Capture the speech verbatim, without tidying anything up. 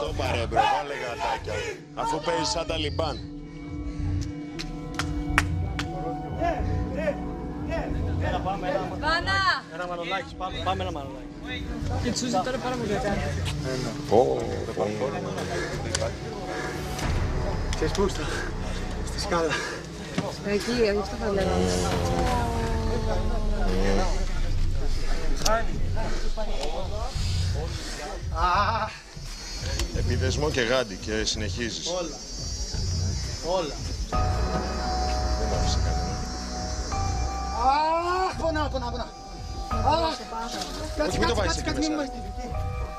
Αυτό πάρε μπρο, βάλε γατάκια. Αφού παίζεις σαν Ταλιμπάν. Βάνα! Ένα μανολάκι, πάμε, πάμε ένα μανολάκι. Και Τσούζι τώρα πάρα πολύ ωραία. Ξέρεις πού στα, στη σκάλα. Εκεί, γι' αυτό θα λέγαμε. Επιδεσμό και γάντι και συνεχίζεις. Όλα. Όλα. Δεν μ' άφησε κανένα. Αχ, πονάω, πονάω, πονάω. Αχ, κάτσε, κάτσε, κάτσε, κάτσε, μην μου